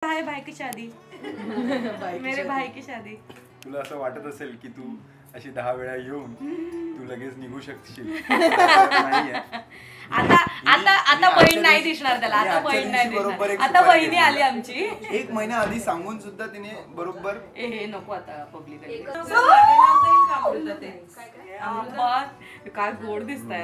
है भाई की शादी मेरे भाई की शादी. तुला असं वाटत असेल की तू अशी 10 वेळा येऊन तू लगेच निघू शकशील. आता बहीण नाही दिसणार त्याला. आता बहीण नाही दिसणार. आता बहिणी आली आमची. 1 महिना आधी सांगून सुद्धा तिने बरोबर हे नको आता पब्लिक काय गोड दिसताय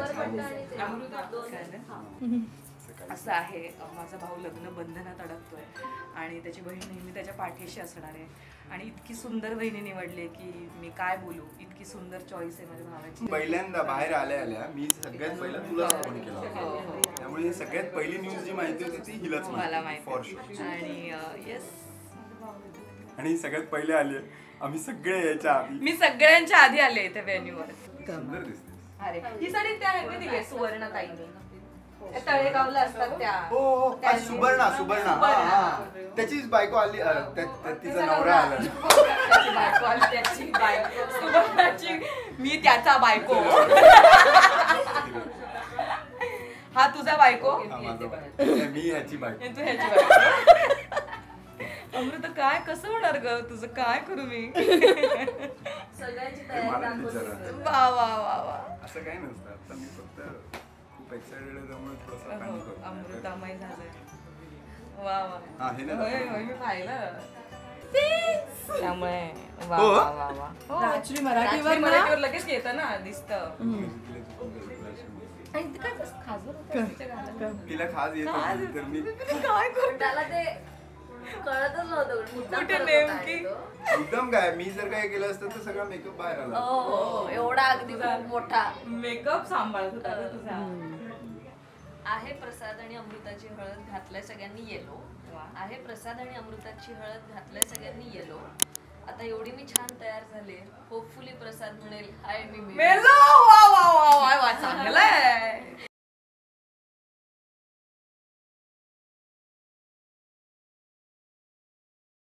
असं आहे. माझा भाऊ लग्न बंधनात अडकतोय आणि त्याची बहीण नेहमी त्याच्या पाठीशी असणार आहे आणि इतकी सुंदर बहिणी निवडली की मी काय बोलू. इतकी सुंदर चॉईस आहे माझ्या भावाची. पहिल्यांदा बाहेर आल्या मी सगळ्यात पहिला तुला फोन केला त्यामुळे सगळ्यात पहिली न्यूज जी माहिती होती ती हिलाच मला माहिती फॉर शुअर. आणि येस आणि सगळ्यात पहिले आले आम्ही सगळे याच्या आधी. मी सगळ्यांच्या आधी आले इथे व्हेन्यूवर. सुंदर दिसते. अरे ही साडी त्या ह्यांनी दिली सुवर्ण ताईंनी तळेगावला असतात त्या. हो सुवर्णा त्याचीच बायको आली. तिचा नवरा आला. त्याची बायको आली. त्याची बायको सुवर्णाची. मी त्याचा बायको. हा तुझा बायको. मी ह्याची बायको. तू ह्याची बायको. अमृत काय कसं होणार ग तुझं. काय करू मी. सगळ्यांची तयारी. वा वा वा वा. असं काही नसतं. आता मी फक्त खूप एक्साइटेड आहे त्यामुळे थोडंसं अमृतामय झालंय. वा वा. हा हे ना होय मी पाहिलं त्यामुळे वा वा वा वा. ऍक्च्युली मराठीवर लगेच येतं ना दिसतं. तिला खास येत तर मी काय करू त्याला ते कळतच नव्हतं कुठे नेमकी. एकदम काय मी जर काय केलं असतं तर सगळा मेकअप बाहेर आला. हो एवढा अगदी मोठा मेकअप सांभाळत होता तुझा. आहे प्रसाद आणि अमृताची हळद घातलाय सगळ्यांनी येलो. आहे प्रसाद आणि अमृताची हळद घातलाय सगळ्यांनी येलो. आता एवढी मी छान तयार झाले. होपफुली प्रसाद म्हणेल हाय मी मेलो. वा